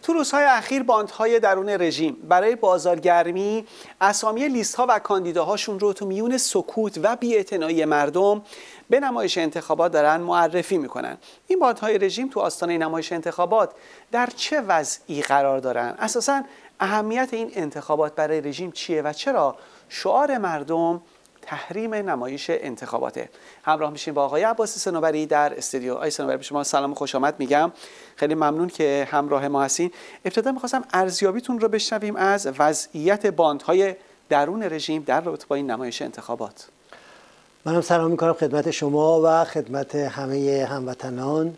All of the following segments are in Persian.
تو روزهای اخیر باندهای درون رژیم برای بازارگرمی اسامی لیست‌ها و کاندیداهاشون رو تو میون سکوت و بی‌اعتنایی مردم به نمایش انتخابات دارن معرفی میکنن. این باندهای رژیم تو آستانه نمایش انتخابات در چه وضعی قرار دارن؟ اساساً اهمیت این انتخابات برای رژیم چیه و چرا شعار مردم تحریم نمایش انتخاباته؟ همراه میشیم با آقای عباس صنوبری در استودیو. آقای صنوبری، به شما سلام و خوش آمد میگم. خیلی ممنون که همراه ما هستین. ابتدا میخواستم ارزیابیتون رو بشنویم از وضعیت باندهای درون رژیم در رابطه با این نمایش انتخابات. منم سلام میکنم خدمت شما و خدمت همه هموطنان.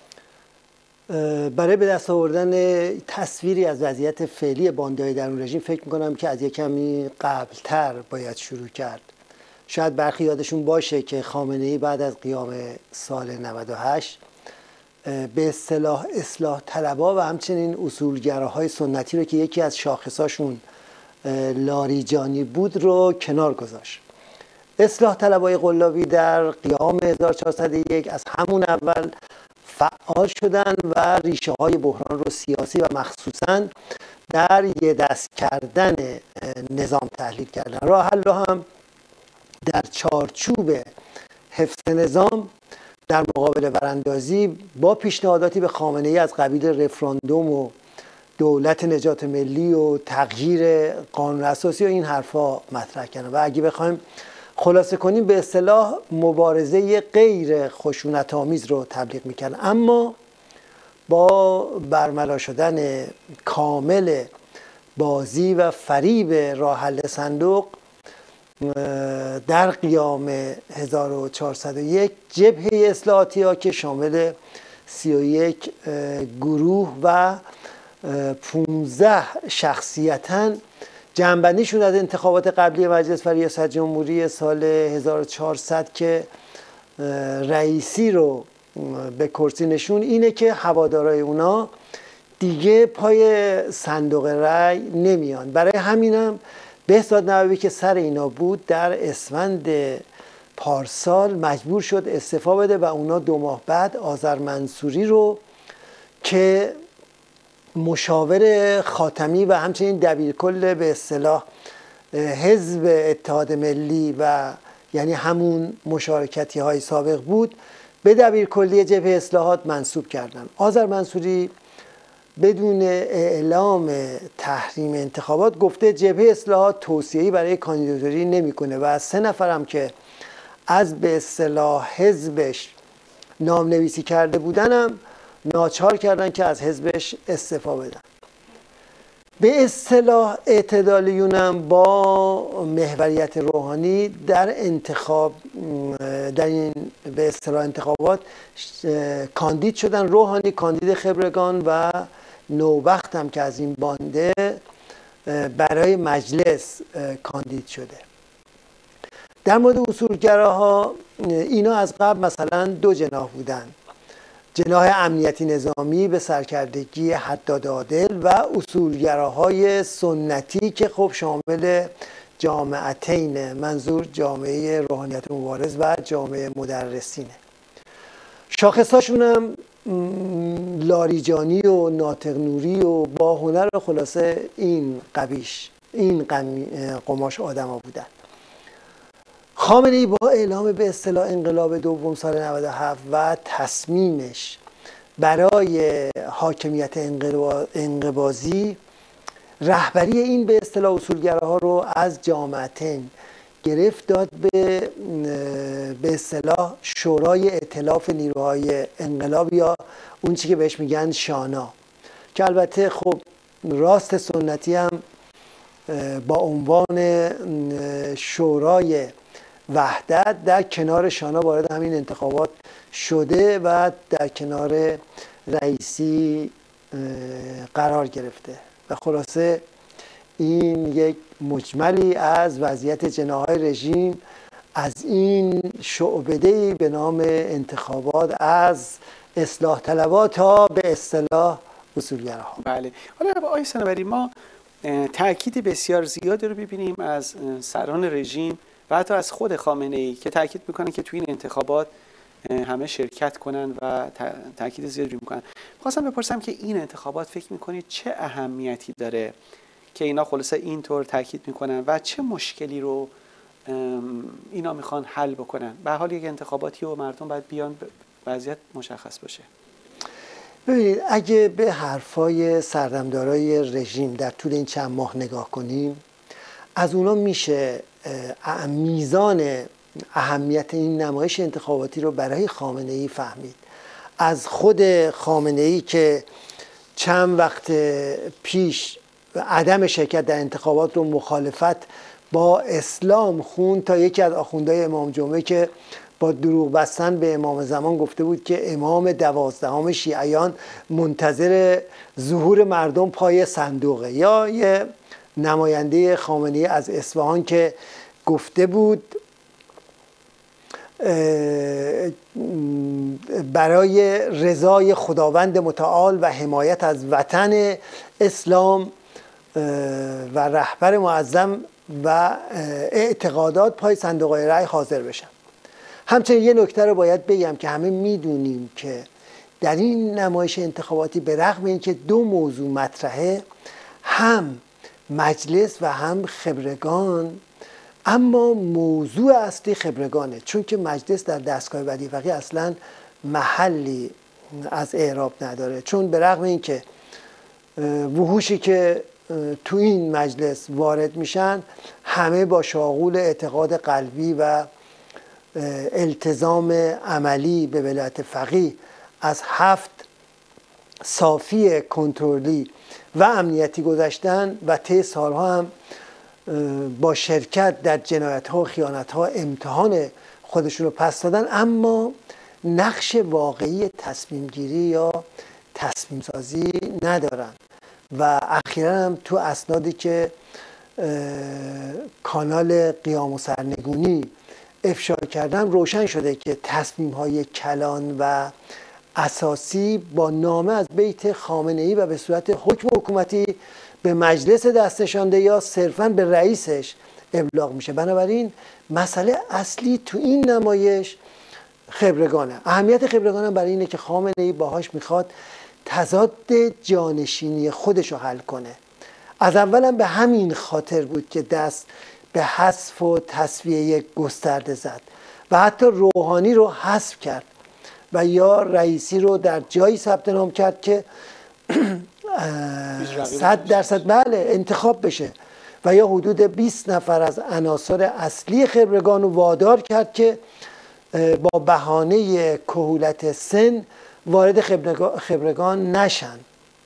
برای به دست آوردن تصویری از وضعیت فعلی باندهای درون رژیم فکر میکنم که از یک کمی قبلتر باید شروع کرد. شاید برخی یادشون باشه که خامنه‌ای بعد از قیام سال 98 به اصطلاح اصلاح طلبها و همچنین اصولگراهای سنتی رو که یکی از شاخصاشون لاریجانی بود رو کنار گذاشت. اصلاح طلبهای قلابی در قیام 1401 از همون اول فعال شدن و ریشه های بحران رو سیاسی و مخصوصاً در یه دست کردن نظام تحلیل کردن. راه حل رو هم در چارچوب حفظ نظام در مقابل براندازی با پیشنهاداتی به خامنه‌ای از قبیل رفراندوم و دولت نجات ملی و تغییر قانون اساسی و این حرفا مطرح کردن و اگه بخوایم خلاصه کنیم به اصطلاح مبارزه غیر خشونت‌آمیز رو تبلیغ میکردن. اما با برملا شدن کامل بازی و فریب راه حل صندوق در قیام 1401 جبهه اصلاحاتی ها که شامل 31 گروه و 15 شخصیتاً جنبندیشون از انتخابات قبلی مجلس و ریاست جمهوری سال 1400 که رئیسی رو به کرسی نشون اینه که هوادارای اونا دیگه پای صندوق رأی نمیان. برای همینم بهزاد نبوی که سر اینا بود در اسفند پارسال مجبور شد استعفا بده و اونا 2 ماه بعد آذر منصوری رو که مشاور خاتمی و همچنین دبیرکل به اصطلاح حزب اتحاد ملی و یعنی همون مشارکتی های سابق بود به دبیرکلی جبهه اصلاحات منصوب کردن. آذر منصوری بدون اعلام تحریم انتخابات گفته جبهه اصلاحات توصیه‌ای برای کاندیداتوری نمیکنه و از 3 نفرم که از به اصطلاح حزبش نام نویسی کرده بودنم ناچار کردن که از حزبش استعفا بدن. به اصطلاح اعتدالیونم با محوریت روحانی در انتخاب در این به اصطلاح انتخابات کاندید شدن. روحانی کاندید خبرگان و نوبخت هم که از این بانده برای مجلس کاندید شده. در مورد اصولگراها اینا از قبل مثلا 2 جناح بودن: جناح امنیتی نظامی به سرکردگی حداد عادل و اصولگراهای سنتی که خب شامل جامعتین، منظور جامعه روحانیت مبارز و جامعه مدرسینه. شاخصاشون هم لاریجانی و ناطق نوری و با هنر و خلاصه این قماش آدما بودن. خامنه‌ای با اعلام به اصطلاح انقلاب دوم سال 97 و تصمیمش برای حاکمیت انقباضی رهبری این به اصطلاح اصولگراها رو از جامعتین گرفت داد به اصطلاح شورای ائتلاف نیروهای انقلاب یا اون چی که بهش میگن شانا، که البته خب راست سنتی هم با عنوان شورای وحدت در کنار شانا وارد همین انتخابات شده و در کنار رئیسی قرار گرفته و خلاصه این یک مجملی از وضعیت جناح‌های رژیم از این شعبده‌ای به نام انتخابات از اصلاح طلبها تا به اصطلاح اصولگراها. بله. حالا آقای صنوبری، ما تأکید بسیار زیادی رو ببینیم از سران رژیم و حتی از خود خامنه‌ای که تأکید میکنه که توی این انتخابات همه شرکت کنن و تاکید زیادی میکنن. خواستم بپرسم که این انتخابات فکر میکنید چه اهمیتی داره که اینا خلاصه اینطور تاکید میکنن و چه مشکلی رو اینا میخوان حل بکنن؟ به حال یک انتخاباتی و مردم باید بیان وضعیت مشخص باشه. ببینید اگه به حرفای سردمدارای رژیم در طول این چند ماه نگاه کنیم، از اونا میشه میزان اهمیت این نمایش انتخاباتی رو برای خامنه‌ای فهمید. از خود خامنه‌ای که چند وقت پیش عدم شرکت در انتخابات رو مخالفت با اسلام خوند، تا یکی از آخوندهای امام جمعه که با دروغ بستن به امام زمان گفته بود که امام 12 شیعیان منتظر ظهور مردم پای صندوقه، یا یه نماینده خامنه‌ای از اصفهان که گفته بود برای رضای خداوند متعال و حمایت از وطن اسلام و رهبر معظم و اعتقادات پای صندوق رأی حاضر بشم. همچنین یه نکته رو باید بگم که همه میدونیم که در این نمایش انتخاباتی به رغم اینکه دو موضوع مطرحه، هم مجلس و هم خبرگان، اما موضوع اصلی خبرگانه، چون که مجلس در دستگاه ولی فقیه اصلا محلی از اعراب نداره. چون به رغم اینکه وحوشی که تو این مجلس وارد میشن همه با شاغول اعتقاد قلبی و التزام عملی به ولایت فقیه از 7 صافی کنترلی و امنیتی گذشتن و طی سالها هم با شرکت در جنایت‌ها و خیانت‌ها امتحان خودشون رو پس دادن، اما نقش واقعی تصمیم گیری یا تصمیم سازی ندارن. و اخیراً هم تو اسنادی که کانال قیام و سرنگونی افشا کردن روشن شده که تصمیم‌های کلان و اساسی با نامه از بیت خامنه‌ای و به صورت حکم حکومتی به مجلس دستشانده یا صرفاً به رئیسش ابلاغ میشه. بنابراین مسئله اصلی تو این نمایش خبرگانه. اهمیت خبرگانه برای اینه که خامنه‌ای باهاش میخواد تضاد جانشینی خودش رو حل کنه. از اولم به همین خاطر بود که دست به حذف و تصفیه گسترده زد و حتی روحانی رو حذف کرد و یا رئیسی رو در جایی ثبت نام کرد که 100% بله انتخاب بشه و یا حدود 20 نفر از عناصر اصلی خبرگان رو وادار کرد که با بهانه کهولت سن وارد خبرگان نشن.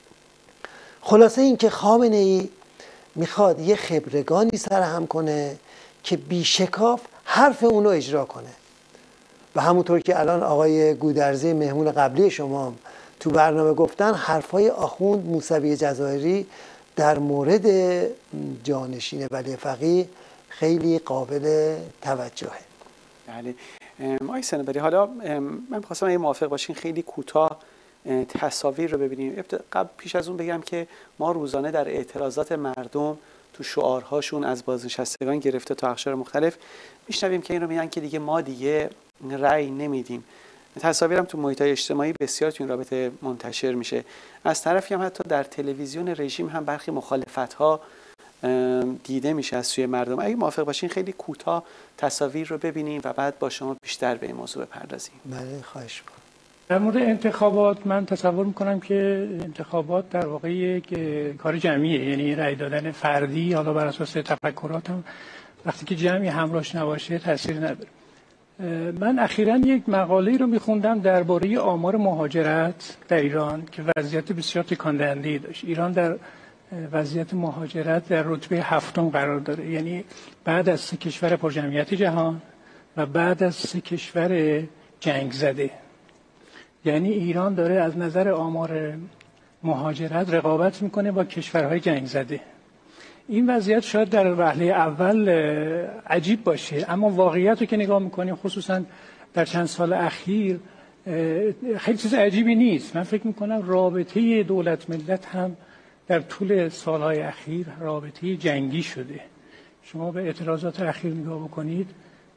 خلاصه این که خامنه‌ای میخواد یه خبرگانی سرهم کنه که بیشکاف حرف اونو اجرا کنه و همونطور که الان آقای گودرزی مهمون قبلی شما تو برنامه گفتن، حرفای آخوند موسوی جزایری در مورد جانشین ولی فقیه خیلی قابل توجهه. بله آقای صنوبری، حالا من خواستم اگه موافق باشین خیلی کوتاه تصاویر رو ببینیم. پیش از اون بگم که ما روزانه در اعتراضات مردم تو شعارهاشون از بازنشستگان گرفته تا اقشار مختلف میشنویم که این رو میگن که دیگه ما دیگه رأی نمیدیم. تصاویرم تو محیط‌های اجتماعی بسیار تو این رابطه منتشر میشه. از طرفی هم حتی در تلویزیون رژیم هم برخی مخالفت‌ها دیده میشه از سوی مردم. اگه موافق باشین خیلی کوتاه تصاویر رو ببینیم و بعد با شما بیشتر به این موضوع بپردازیم. بله خواهش می‌کنم. در مورد انتخابات من تصور میکنم که انتخابات در واقع یک کار جمعیه، یعنی رأی دادن فردی حالا بر اساس تفکرات هم وقتی که جمعی همراهش نباشه تاثیر نداره. من اخیراً یک مقاله رو میخوندم درباره آمار مهاجرت در ایران که وضعیت بسیار تکان دهنده‌ای داشت. ایران در وضعیت مهاجرت در رتبه 7 قرار داره، یعنی بعد از 3 کشور پرجمعیت جهان و بعد از 3 کشور جنگ زده. یعنی ایران داره از نظر آمار مهاجرت رقابت میکنه با کشورهای جنگ زده. این وضعیت شاید در وهله اول عجیب باشه، اما واقعیت رو که نگاه میکنیم خصوصا در چند سال اخیر خیلی چیز عجیبی نیست. من فکر میکنم رابطه دولت ملت هم در طول سالهای اخیر رابطه جنگی شده. شما به اعتراضات اخیر نگاه بکنید،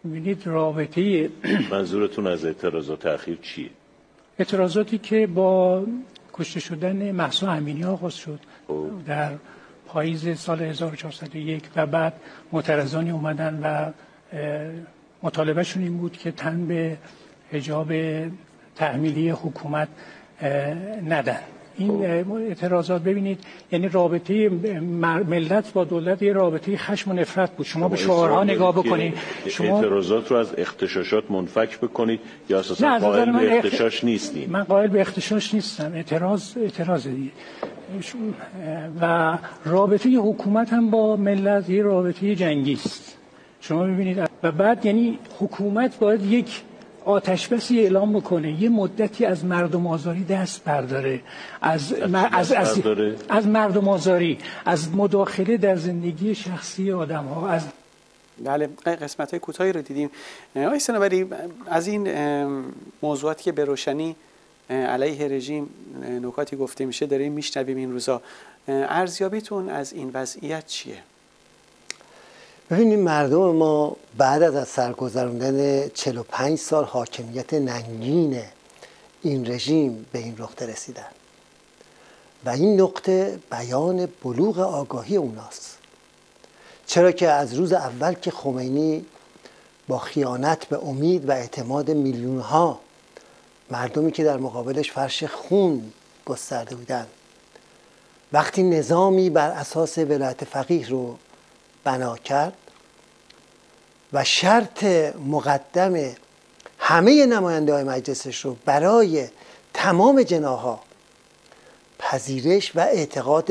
می‌بینید رابطه منظورتون از اعتراضات اخیر چیه؟ اعتراضاتی که با کشته شدن مهسا امینی آغاز شد در پاییز سال 1401 و بعد معترضانی اومدن و مطالبهشون این بود که تن به حجاب تحمیلی حکومت ندن. این اعتراضات ببینید یعنی رابطه ملت با دولت یه رابطه خشم و نفرت بود. شما به شعارها نگاه بکنید، شما اعتراضات رو از اختشاشات منفک بکنید یا اساسا قائل به اختشاش نیستید؟ من قائل به اختشاش نیستم. اعتراض دیگه. و رابطه حکومت هم با ملت یه رابطه جنگی است. شما ببینید و بعد یعنی حکومت باید یک آتش بسی اعلام بکنه، یه مدتی از مردم آزاری دست برداره، از مردم آزاری، از مداخله در زندگی شخصی آدم ها. از بله، قسمت های کوتاهی رو دیدیم. آقای صنوبری، از این موضوعاتی که به روشنی علیه رژیم نکاتی گفته میشه داریم میشنویم این روزا، ارزیابیتون از این وضعیت چیه؟ ببینید مردم ما بعد از سرگذراندن 45 سال حاکمیت ننگین این رژیم به این نقطه رسیدن و این نقطه بیان بلوغ آگاهی اوناست. چرا که از روز اول که خمینی با خیانت به امید و اعتماد میلیون‌ها مردمی که در مقابلش فرش خون گسترده بودند، وقتی نظامی بر اساس ولایت فقیه رو بنا کرد و شرط مقدم همه نماینده های مجلسش رو برای تمام جناح‌ها پذیرش و اعتقاد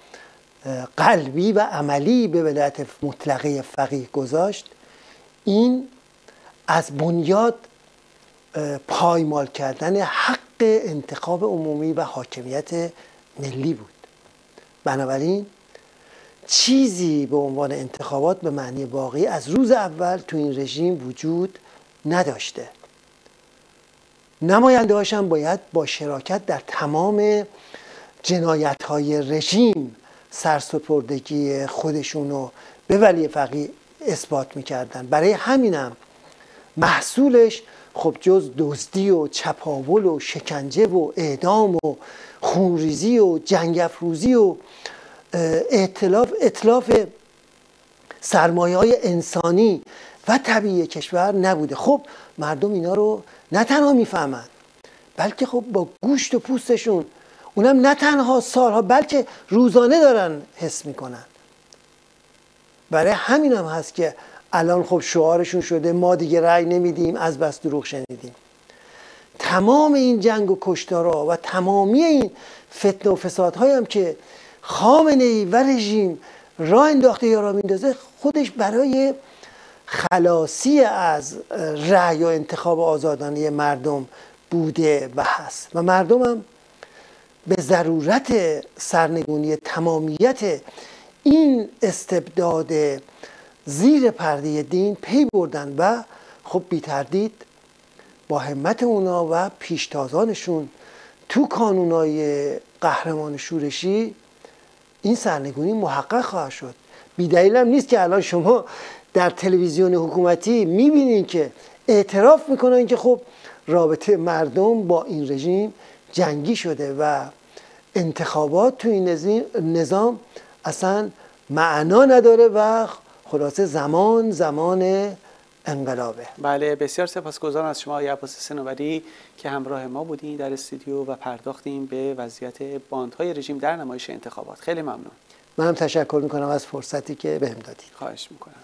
قلبی و عملی به ولایت مطلقه فقیه گذاشت، این از بنیاد پایمال کردن حق انتخاب عمومی و حاکمیت ملی بود. بنابراین چیزی به عنوان انتخابات به معنی واقعی از روز اول تو این رژیم وجود نداشته. نماینده هاشم باید با شراکت در تمام جنایت‌های رژیم سرسپردگی خودشونو به ولی فقیه اثبات می‌کردن. برای همینم محصولش خب جز دزدی و چپاول و شکنجه و اعدام و خونریزی و جنگ افروزی و اتلاف سرمایه‌های انسانی و طبیعی کشور نبوده. خب مردم اینا رو نه تنها میفهمند بلکه خب با گوشت و پوستشون، اونم نه تنها سالها بلکه روزانه دارن حس میکنن. برای همین هم هست که الان خب شعارشون شده ما دیگه رأی نمیدیم، از بس دروغ شنیدیم. تمام این جنگ و کشتارها و تمامی این فتنه و فسادهایی هم که خامنه‌ای و رژیم راه انداخته یا راه میندازه، خودش برای خلاصی از رأی و انتخاب آزادانه مردم بوده و هست و مردم هم به ضرورت سرنگونی تمامیت این استبداد زیر پرده دین پی بردن و خب بی تردید با همت اونا و پیشتازانشون تو کانونای قهرمان شورشی این سرنگونی محقق خواهد شد. بی دلیل هم نیست که الان شما در تلویزیون حکومتی میبینین که اعتراف میکنن که خب رابطه مردم با این رژیم جنگی شده و انتخابات تو این نظام اصلا معنا نداره و خلاصه زمان انقلابه. بله، بسیار سپاسگزارم از شما آقای عباس صنوبری که همراه ما بودین در استودیو و پرداختیم به وضعیت باندهای رژیم در نمایش انتخابات. خیلی ممنون. منم تشکر میکنم از فرصتی که بهم دادید. خواهش میکنم.